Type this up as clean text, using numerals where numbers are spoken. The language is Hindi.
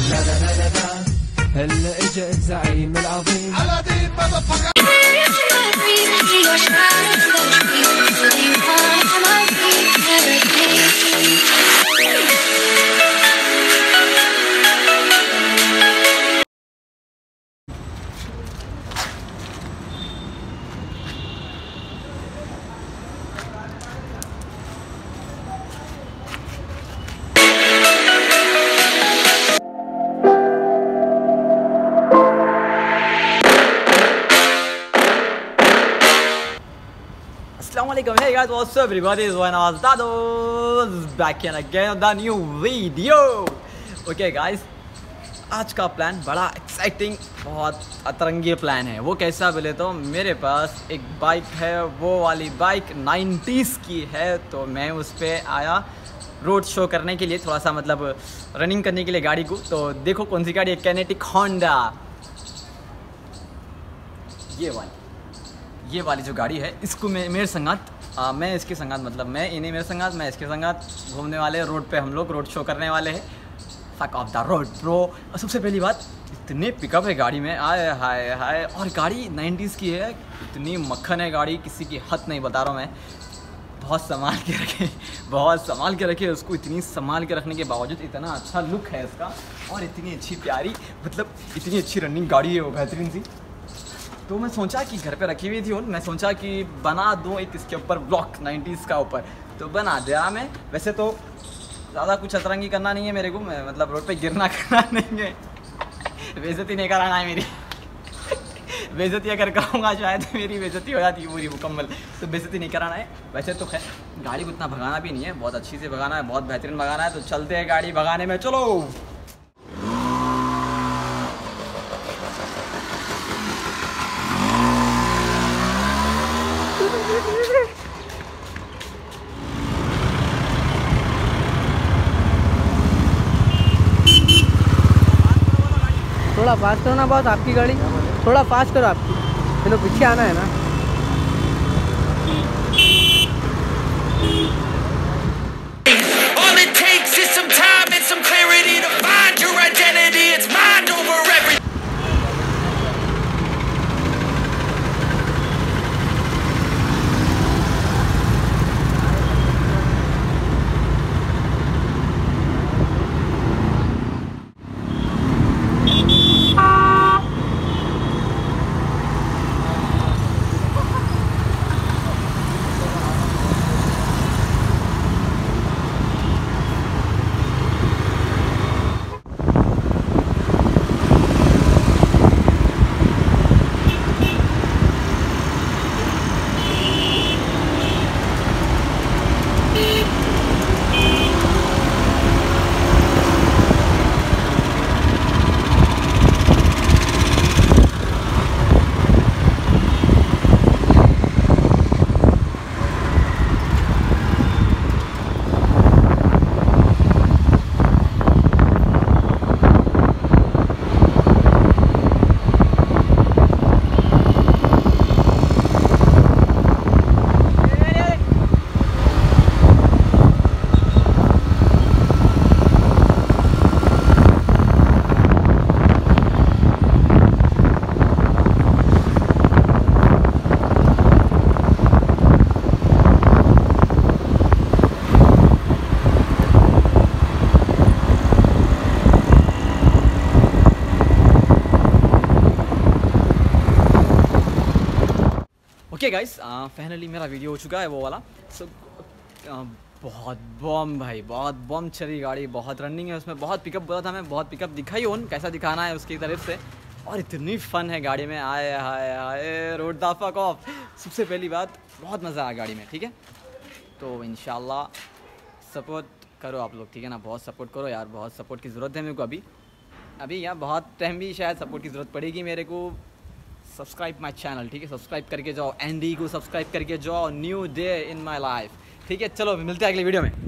هلا اجا الزعيم العظيم Assalamualaikum, hey guys, what's up everybody, it's Wanaz Dados back in again with the new video. Okay guys, आज का प्लान बड़ा एक्साइटिंग, बहुत अतरंगी प्लान है। वो कैसा बोले तो मेरे पास एक बाइक है, वो वाली बाइक 90s की है, तो मैं उस पर आया रोड शो करने के लिए, थोड़ा सा मतलब रनिंग करने के लिए गाड़ी को। तो देखो कौन सी गाड़ी है, काइनेटिक होंडा, ये वाली जो गाड़ी है, इसको मेरे संगात मैं इसके संगात मतलब मैं इन्हें मेरे संगात मैं इसके संगात घूमने वाले, रोड पे हम लोग रोड शो करने वाले हैं। Fuck off the road bro. और सबसे पहली बात, इतने पिकअप है गाड़ी में, आए हाय हाय, और गाड़ी 90s की है, इतनी मक्खन है गाड़ी, किसी की हद नहीं बता रहा हूँ मैं। बहुत संभाल के रखे उसको, इतनी संभाल के रखने के बावजूद इतना अच्छा लुक है इसका, और इतनी अच्छी प्यारी, मतलब इतनी अच्छी रनिंग गाड़ी है वो, बेहतरीन सी। तो मैं सोचा कि घर पे रखी हुई थी, और मैं सोचा कि बना दूँ एक इसके ऊपर ब्लॉग 90s का ऊपर, तो बना दिया मैं। वैसे तो ज़्यादा कुछ अतरंगी करना नहीं है मेरे को, मैं मतलब रोड पे गिरना करना नहीं है, बेइज्जती नहीं कराना है मेरी। बेइज्जती अगर कराऊंगा शायद मेरी बेइज्जती हो जाती है पूरी मुकम्मल, तो बेइज्जती नहीं कराना है। वैसे तो खैर गाड़ी को इतना भगाना भी नहीं है, बहुत अच्छी से भगाना है, बहुत बेहतरीन भगाना है। तो चलते हैं गाड़ी भगाने में, चलो। थोड़ा फास्ट करो ना बॉस, आपकी गाड़ी थोड़ा फास्ट करो आपकी, चलो पीछे आना है ना। All it takes is some time and some clarity to find your identity. It's mind over everything. Okay guys, finally मेरा वीडियो हो चुका है वो वाला। सो बहुत बम भाई, बहुत बम चली गाड़ी, बहुत रनिंग है उसमें, बहुत पिकअप बोला था मैं, बहुत पिकअप दिखाई उन कैसा दिखाना है उसकी तरफ से, और इतनी फ़न है गाड़ी में, आए हाय हाय रोड द फक ऑफ। सबसे पहली बात, बहुत मज़ा आया गाड़ी में, ठीक है। तो इंशाल्लाह सपोर्ट करो आप लोग, ठीक है ना, बहुत सपोर्ट करो यार, बहुत सपोर्ट की ज़रूरत है मेरे को अभी यार, बहुत टाइम भी शायद सपोर्ट की ज़रूरत पड़ेगी मेरे को। सब्सक्राइब माई चैनल, ठीक है, सब्सक्राइब करके जाओ, एंडी को सब्सक्राइब करके जाओ, new day in my life, ठीक है। चलो मिलते हैं अगले वीडियो में।